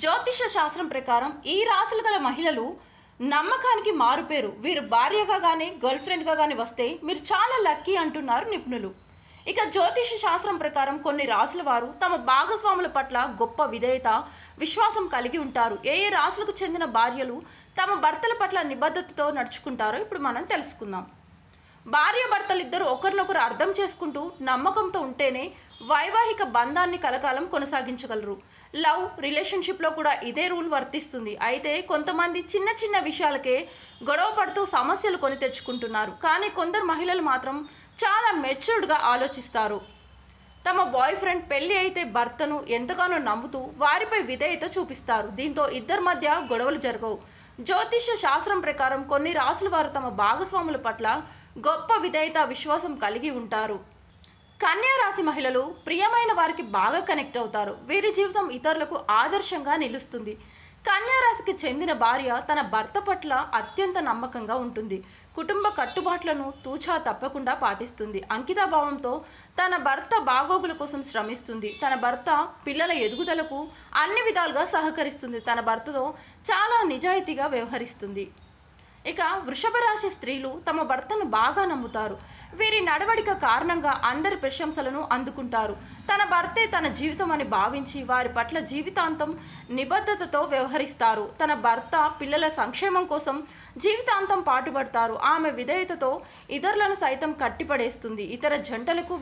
జ్యోతిష శాస్త్రం ప్రకారం ఈ రాశులు గల మహిళలు నమ్మకానికి మారుపేరు. వీరు భార్యగా కానీ గర్ల్ ఫ్రెండ్గా కానీ వస్తే మీరు చాలా లక్కీ అంటున్నారు నిపుణులు. ఇక జ్యోతిష శాస్త్రం ప్రకారం కొన్ని రాశుల వారు తమ భాగస్వాముల పట్ల గొప్ప విధేయత విశ్వాసం కలిగి ఉంటారు. ఏ ఏ రాశులకు చెందిన భార్యలు తమ భర్తల పట్ల నిబద్ధతతో నడుచుకుంటారో ఇప్పుడు మనం తెలుసుకుందాం. భార్య భర్తలు ఇద్దరు ఒకరినొకరు అర్థం చేసుకుంటూ నమ్మకంతో ఉంటేనే వైవాహిక బంధాన్ని కలకాలం కొనసాగించగలరు. లవ్ రిలేషన్షిప్లో కూడా ఇదే రూల్ వర్తిస్తుంది. అయితే కొంతమంది చిన్న చిన్న విషయాలకే గొడవ పడుతూ సమస్యలు కొని తెచ్చుకుంటున్నారు. కానీ కొందరు మహిళలు మాత్రం చాలా మెచ్యూర్డ్గా ఆలోచిస్తారు. తమ బాయ్ ఫ్రెండ్ పెళ్లి అయితే భర్తను ఎంతగానో నమ్ముతూ వారిపై విధేయత చూపిస్తారు. దీంతో ఇద్దరి మధ్య గొడవలు జరగవు. జ్యోతిష శాస్త్రం ప్రకారం కొన్ని రాశుల వారు తమ భాగస్వాముల పట్ల గొప్ప విధేయత విశ్వాసం కలిగి ఉంటారు. కన్యా రాశి మహిళలు ప్రియమైన వారికి బాగా కనెక్ట్ అవుతారు. వీరి జీవితం ఇతరులకు ఆదర్శంగా నిలుస్తుంది. కన్యా రాశికి చెందిన భార్య తన భర్త పట్ల అత్యంత నమ్మకంగా ఉంటుంది. కుటుంబ కట్టుబాట్లను తూచా తప్పకుండా పాటిస్తుంది. అంకితాభావంతో తన భర్త బాగోగుల కోసం శ్రమిస్తుంది. తన భర్త పిల్లల ఎదుగుదలకు అన్ని విధాలుగా సహకరిస్తుంది. తన భర్తతో చాలా నిజాయితీగా వ్యవహరిస్తుంది. ఇక వృషభ రాశి స్త్రీలు తమ భర్తను బాగా నమ్ముతారు. వీరి నడవడిక కారణంగా అందరి ప్రశంసలను అందుకుంటారు. తన భర్తే తన జీవితం అని భావించి వారి పట్ల జీవితాంతం నిబద్ధతతో వ్యవహరిస్తారు. తన భర్త పిల్లల సంక్షేమం కోసం జీవితాంతం పాటుపడతారు. ఆమె విధేయతతో ఇతరులను సైతం కట్టిపడేస్తుంది. ఇతర జంటలకు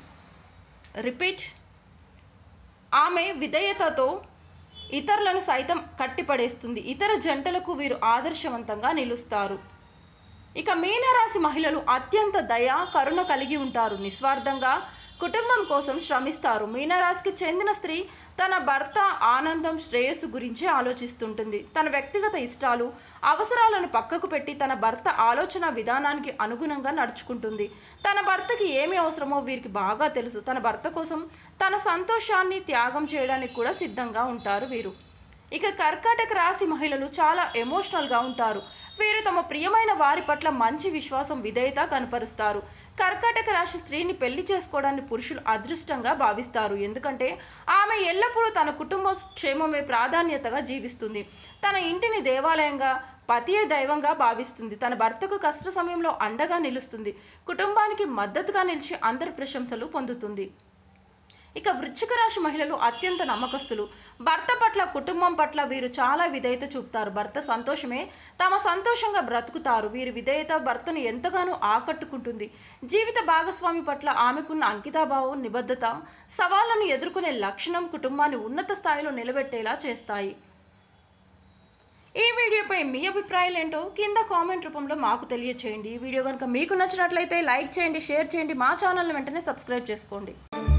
ఆమె విధేయతతో ఇతరులను సైతం కట్టిపడేస్తుంది. ఇతర జంటలకు వీరు ఆదర్శవంతంగా నిలుస్తారు. ఇక మీనరాశి మహిళలు అత్యంత దయ కరుణ కలిగి ఉంటారు. నిస్వార్థంగా కుటుంబం కోసం శ్రమిస్తారు. మీనరాశికి చెందిన స్త్రీ తన భర్త ఆనందం శ్రేయస్సు గురించి ఆలోచిస్తుంటుంది. తన వ్యక్తిగత ఇష్టాలు అవసరాలను పక్కకు పెట్టి తన భర్త ఆలోచన విధానానికి అనుగుణంగా నడుచుకుంటుంది. తన భర్తకి ఏమి అవసరమో వీరికి బాగా తెలుసు. తన భర్త కోసం తన సంతోషాన్ని త్యాగం చేయడానికి కూడా సిద్ధంగా ఉంటారు వీరు. ఇక కర్కాటక రాశి మహిళలు చాలా ఎమోషనల్గా ఉంటారు. వీరు తమ ప్రియమైన వారి పట్ల మంచి విశ్వాసం విధేయత కనపరుస్తారు. కర్కాటక రాశి స్త్రీని పెళ్లి చేసుకోవడాన్ని పురుషులు అదృష్టంగా భావిస్తారు. ఎందుకంటే ఆమె ఎల్లప్పుడూ తన కుటుంబ క్షేమమే ప్రాధాన్యతగా జీవిస్తుంది. తన ఇంటిని దేవాలయంగా పతియే దైవంగా భావిస్తుంది. తన భర్తకు కష్ట సమయంలో అండగా నిలుస్తుంది. కుటుంబానికి మద్దతుగా నిలిచి అందరి ప్రశంసలు పొందుతుంది. ఇక వృశ్చిక రాశి మహిళలు అత్యంత నమ్మకస్తులు. భర్త పట్ల కుటుంబం పట్ల వీరు చాలా విధేయత చూపుతారు. భర్త సంతోషమే తమ సంతోషంగా బ్రతుకుతారు. వీరి విధేయత భర్తను ఎంతగానో ఆకట్టుకుంటుంది. జీవిత భాగస్వామి పట్ల ఆమెకున్న అంకితాభావం నిబద్ధత సవాళ్లను ఎదుర్కొనే లక్షణం కుటుంబాన్ని ఉన్నత స్థాయిలో నిలబెట్టేలా చేస్తాయి. ఈ వీడియోపై మీ అభిప్రాయాలు ఏంటో కింద కామెంట్ రూపంలో మాకు తెలియచేయండి. ఈ వీడియో కనుక మీకు నచ్చినట్లయితే లైక్ చేయండి, షేర్ చేయండి. మా ఛానల్ని వెంటనే సబ్స్క్రైబ్ చేసుకోండి.